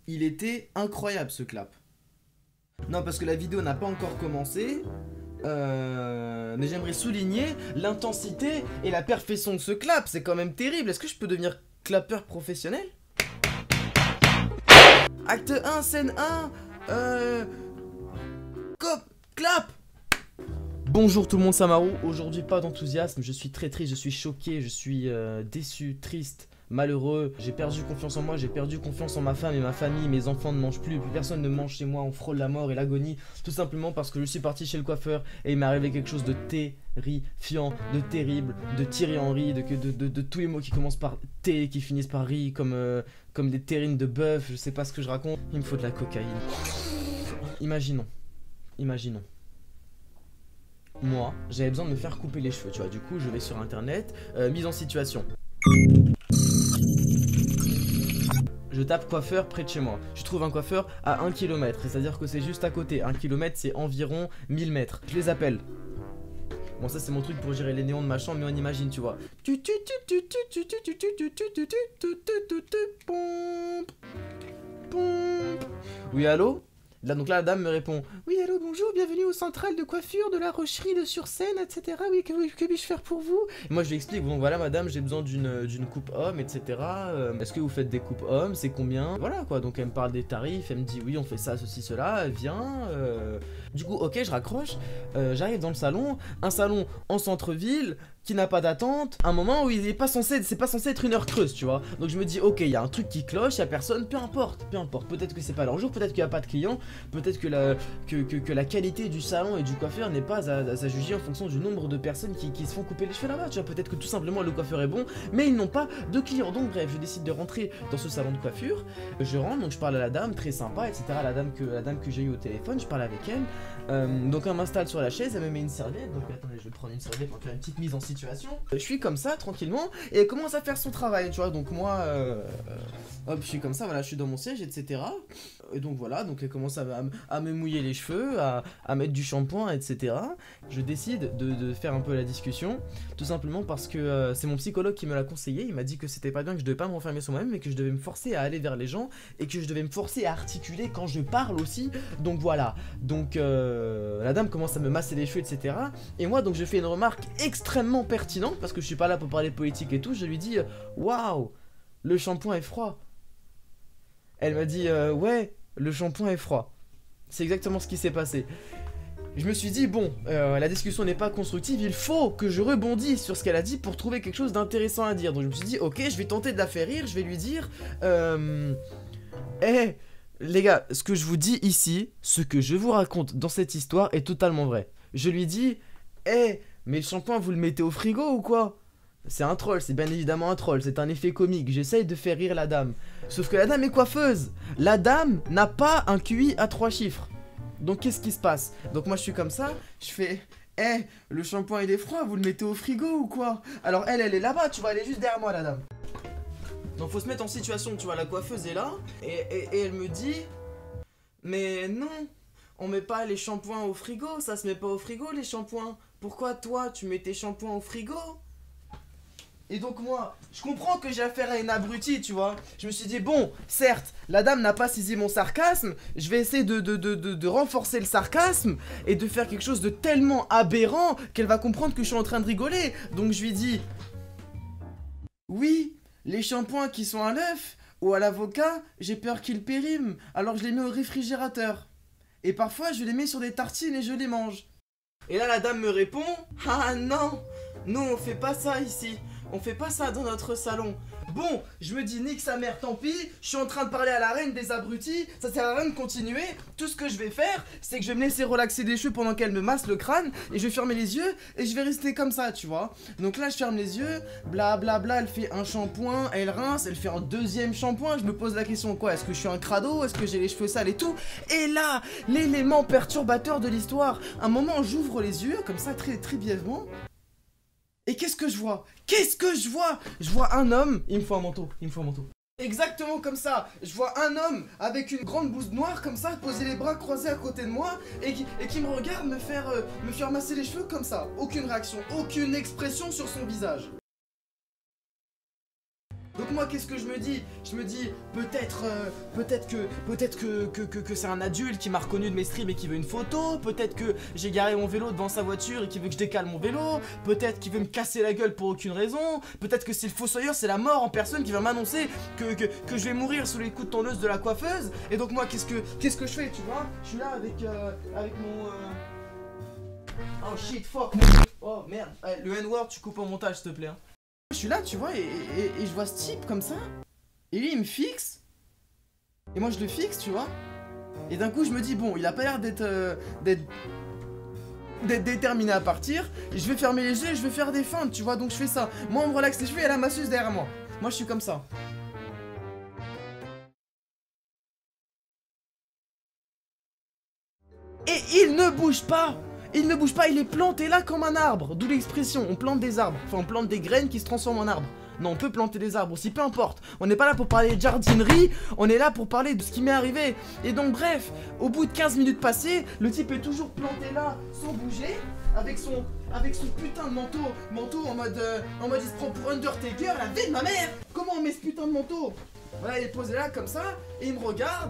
Il était incroyable ce clap. Non, parce que la vidéo n'a pas encore commencé. Mais j'aimerais souligner l'intensité et la perfection de ce clap. C'est quand même terrible. Est-ce que je peux devenir clapeur professionnel? Acte 1, scène 1. Clap. Bonjour tout le monde, Samaru. Aujourd'hui pas d'enthousiasme, je suis très triste, je suis choqué, je suis déçu, triste, malheureux. J'ai perdu confiance en moi, j'ai perdu confiance en ma femme et ma famille. Mes enfants ne mangent plus personne ne mange chez moi, on frôle la mort et l'agonie. Tout simplement parce que je suis parti chez le coiffeur et il m'est arrivé quelque chose de terrifiant, de terrible, de Thierry Henry, de tous les mots qui commencent par T, qui finissent par ri, comme des terrines de bœuf, je sais pas ce que je raconte. Il me faut de la cocaïne. Imaginons. Moi, j'avais besoin de me faire couper les cheveux, tu vois. Du coup, je vais sur internet, mise en situation. Je tape coiffeur près de chez moi. Je trouve un coiffeur à 1 km, c'est-à-dire que c'est juste à côté. 1 km, c'est environ 1000 mètres. Je les appelle. Bon, ça, c'est mon truc pour gérer les néons de ma chambre, mais on imagine, tu vois. Oui, allô? Là, donc là, la dame me répond: oui, allô, bonjour, bienvenue au central de coiffure de la Rocherie de Sur-Seine, etc. Oui, que puis-je faire pour vous? Et moi, je lui explique: donc voilà, madame, j'ai besoin d'une coupe homme, etc. Est-ce que vous faites des coupes hommes? C'est combien? Voilà, quoi. Donc, elle me parle des tarifs, elle me dit: oui, on fait ça, ceci, cela, elle vient. Du coup, ok, je raccroche. J'arrive dans le salon, un salon en centre-ville, qui n'a pas d'attente, un moment où il est pas censé, c'est pas censé être une heure creuse, tu vois. Donc je me dis, ok, il y a un truc qui cloche, il y a personne, peu importe. Peut-être que c'est pas leur jour, peut-être qu'il y a pas de clients, peut-être que la qualité du salon et du coiffeur n'est pas à juger en fonction du nombre de personnes qui se font couper les cheveux là-bas, tu vois. Peut-être que tout simplement le coiffeur est bon, mais ils n'ont pas de clients. Donc bref, je décide de rentrer dans ce salon de coiffure. Je rentre, donc je parle à la dame, très sympa, etc. La dame que j'ai eu au téléphone, je parle avec elle. Donc elle m'installe sur la chaise, elle me met une serviette. Donc attendez, je vais prendre une serviette pour faire une petite mise en situation. Je suis comme ça tranquillement et elle commence à faire son travail, tu vois. Donc moi hop, je suis comme ça, voilà, je suis dans mon siège, etc. Et donc voilà, donc elle commence à me mouiller les cheveux, à mettre du shampoing, etc. Je décide de faire un peu la discussion, tout simplement parce que c'est mon psychologue qui me l'a conseillé. Il m'a dit que c'était pas bien, que je devais pas me renfermer sur moi-même, mais que je devais me forcer à aller vers les gens et que je devais me forcer à articuler quand je parle aussi. Donc voilà, donc la dame commence à me masser les cheveux, etc. Et moi, donc je fais une remarque extrêmement pertinente parce que je suis pas là pour parler politique et tout. Je lui dis: waouh, le shampoing est froid. Elle m'a dit: ouais, le shampoing est froid. C'est exactement ce qui s'est passé. Je me suis dit, bon, la discussion n'est pas constructive, il faut que je rebondisse sur ce qu'elle a dit pour trouver quelque chose d'intéressant à dire. Donc je me suis dit, ok, je vais tenter de la faire rire, je vais lui dire: hey, les gars, ce que je vous dis ici, ce que je vous raconte dans cette histoire est totalement vrai. Je lui dis: hey, mais le shampoing, vous le mettez au frigo ou quoi? C'est un troll, c'est bien évidemment un troll, c'est un effet comique, j'essaye de faire rire la dame. Sauf que la dame est coiffeuse. La dame n'a pas un QI à 3 chiffres. Donc qu'est-ce qui se passe? Donc moi je suis comme ça, je fais: eh, le shampoing il est froid, vous le mettez au frigo ou quoi? Alors elle est là-bas, tu vois, elle est juste derrière moi la dame. Donc faut se mettre en situation, tu vois, la coiffeuse est là, et elle me dit: mais non, on met pas les shampoings au frigo, ça se met pas au frigo les shampoings. Pourquoi toi tu mets tes shampoings au frigo? Et donc moi, je comprends que j'ai affaire à une abrutie, tu vois. Je me suis dit, bon, certes, la dame n'a pas saisi mon sarcasme, je vais essayer de renforcer le sarcasme et de faire quelque chose de tellement aberrant qu'elle va comprendre que je suis en train de rigoler. Donc je lui dis: oui, les shampoings qui sont à l'œuf ou à l'avocat, j'ai peur qu'ils périment, alors je les mets au réfrigérateur. Et parfois, je les mets sur des tartines et je les mange. Et là, la dame me répond: ah non, nous on fait pas ça ici. On fait pas ça dans notre salon. Bon, je me dis, nique sa mère, tant pis. Je suis en train de parler à la reine des abrutis. Ça sert à rien de continuer. Tout ce que je vais faire, c'est que je vais me laisser relaxer les cheveux pendant qu'elle me masse le crâne. Et je vais fermer les yeux et je vais rester comme ça, tu vois. Donc là, je ferme les yeux. Blablabla, bla, bla, elle fait un shampoing, elle rince, elle fait un deuxième shampoing. Je me pose la question, quoi? Est-ce que je suis un crado? Est-ce que j'ai les cheveux sales et tout? Et là, l'élément perturbateur de l'histoire. Un moment, j'ouvre les yeux, comme ça, très brièvement. Et qu'est-ce que je vois? Je vois un homme, il me faut un manteau, Exactement comme ça, je vois un homme avec une grande blouse noire comme ça, poser les bras croisés à côté de moi et qui me regarde me faire masser les cheveux comme ça. Aucune réaction, aucune expression sur son visage. Donc moi qu'est-ce que je me dis? Je me dis peut-être que c'est un adulte qui m'a reconnu de mes streams et qui veut une photo. Peut-être que j'ai garé mon vélo devant sa voiture et qui veut que je décale mon vélo. Peut-être qu'il veut me casser la gueule pour aucune raison. Peut-être que c'est le fossoyeur, c'est la mort en personne qui va m'annoncer que je vais mourir sous les coups de tondeuse de la coiffeuse. Et donc moi qu'est-ce que je fais, tu vois? Je suis là avec mon... Oh shit, fuck. Oh merde, le N-word tu coupes en montage s'il te plaît hein. Je suis là, tu vois, et je vois ce type comme ça. Et lui, il me fixe. Et moi, je le fixe, tu vois. Et d'un coup, je me dis, bon, il a pas l'air d'être déterminé à partir. Et je vais fermer les yeux et je vais faire des feintes, tu vois. Donc, je fais ça. Moi, on me relaxe les cheveux et il y a la masseuse derrière moi. Moi, je suis comme ça. Et il ne bouge pas. Il ne bouge pas, il est planté là comme un arbre. D'où l'expression, on plante des arbres. Enfin, on plante des graines qui se transforment en arbres. Non, on peut planter des arbres aussi, peu importe. On n'est pas là pour parler de jardinerie, on est là pour parler de ce qui m'est arrivé. Et donc, bref, au bout de 15 minutes passées, le type est toujours planté là, sans bouger, avec son putain de manteau en mode il se prend pour Undertaker, la vie de ma mère. Comment on met ce putain de manteau? Voilà, il est posé là comme ça, et il me regarde.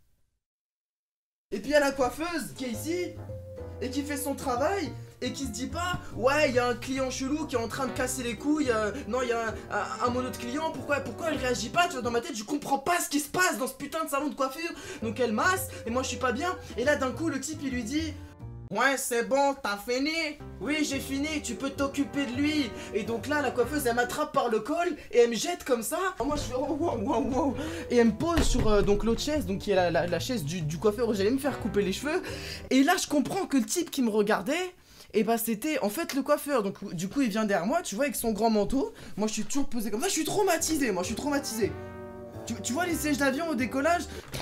Et puis il y a la coiffeuse qui est ici. Et qui fait son travail et qui se dit pas ouais il y a un client chelou qui est en train de casser les couilles, non il y a un mon autre client, pourquoi il réagit pas, tu vois, dans ma tête je comprends pas ce qui se passe dans ce putain de salon de coiffure. Donc elle masse et moi je suis pas bien et là d'un coup le type il lui dit ouais c'est bon t'as fini? Oui j'ai fini, tu peux t'occuper de lui. Et donc là la coiffeuse elle m'attrape par le col et elle me jette comme ça. Moi je fais oh wow. Et elle me pose sur donc l'autre chaise, donc qui est la chaise du coiffeur où j'allais me faire couper les cheveux. Et là je comprends que le type qui me regardait, et bah c'était en fait le coiffeur. Donc du coup il vient derrière moi, tu vois, avec son grand manteau. Moi je suis toujours posé comme ça, je suis traumatisé, tu vois les sièges d'avion au décollage.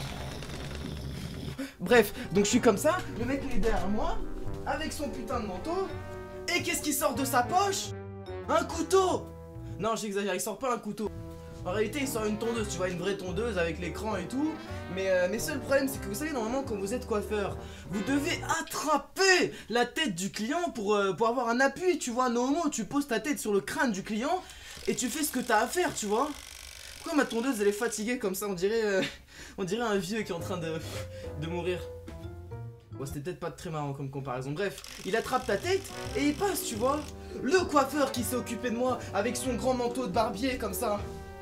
Bref, donc je suis comme ça, le mec il est derrière moi, avec son putain de manteau, et qu'est-ce qui sort de sa poche? Un couteau! Non, j'exagère, il sort pas un couteau. En réalité, il sort une tondeuse, tu vois, une vraie tondeuse avec l'écran et tout. Mais seul problème, c'est que vous savez, normalement, quand vous êtes coiffeur, vous devez attraper la tête du client pour avoir un appui, tu vois. Normalement, tu poses ta tête sur le crâne du client et tu fais ce que t'as à faire, tu vois. Pourquoi ma tondeuse, elle est fatiguée comme ça? On dirait un vieux qui est en train de mourir. Bon, c'était peut-être pas très marrant comme comparaison. Bref, il attrape ta tête et il passe, tu vois. Le coiffeur qui s'est occupé de moi avec son grand manteau de barbier comme ça.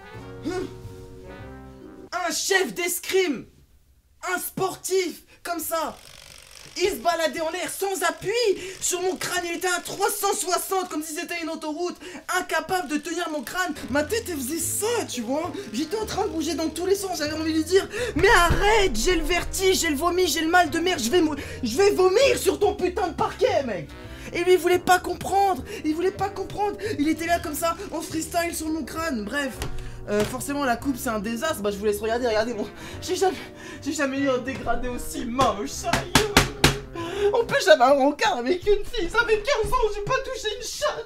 Un chef d'escrime, un sportif comme ça. Il se baladait en l'air sans appui. Sur mon crâne, il était à 360 comme si c'était une autoroute. Incapable de tenir mon crâne. Ma tête, elle faisait ça, tu vois. J'étais en train de bouger dans tous les sens. J'avais envie de lui dire mais arrête, j'ai le vertige, j'ai le vomi, j'ai le mal de mer. Je vais vomir sur ton putain de parquet, mec. Et lui, il voulait pas comprendre. Il était là comme ça, en freestyle sur mon crâne. Bref. Forcément la coupe c'est un désastre. Bah je vous laisse regarder, regardez mon... J'ai jamais eu un dégradé aussi moche. Sérieux. On peut jamais un rencard avec une fille. Ça fait 15 ans j'ai pas touché une chatte.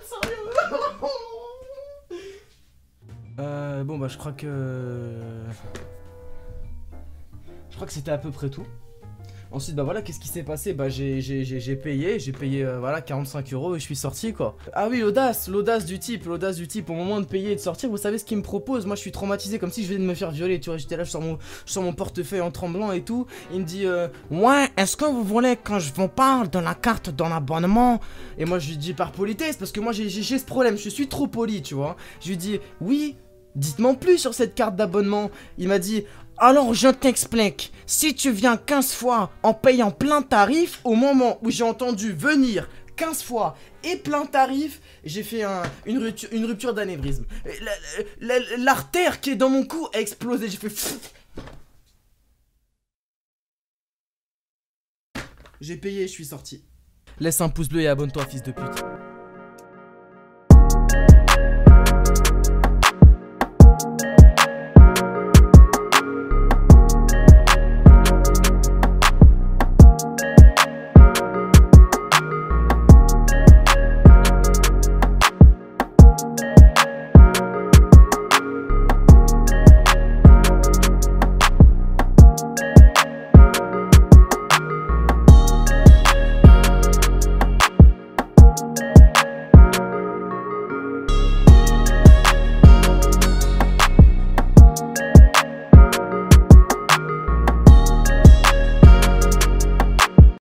Sérieux. Bon bah je crois que c'était à peu près tout. Ensuite bah voilà, qu'est-ce qui s'est passé? Bah j'ai payé voilà 45 € et je suis sorti quoi. Ah oui, l'audace du type au moment de payer et de sortir. Vous savez ce qu'il me propose? Moi je suis traumatisé comme si je venais de me faire violer, tu vois. J'étais là, je sors mon portefeuille en tremblant et tout. Il me dit ouais, est-ce que vous voulez que je vous parle de la carte dans l'abonnement? Et moi je lui dis par politesse, parce que moi j'ai ce problème, je suis trop poli, tu vois. Je lui dis oui, dites-moi plus sur cette carte d'abonnement. Il m'a dit alors je t'explique, si tu viens 15 fois en payant plein tarif, au moment où j'ai entendu venir 15 fois et plein tarif, j'ai fait une rupture d'anévrisme. L'artère qui est dans mon cou a explosé, j'ai fait... J'ai payé et je suis sorti. Laisse un pouce bleu et abonne-toi, fils de pute.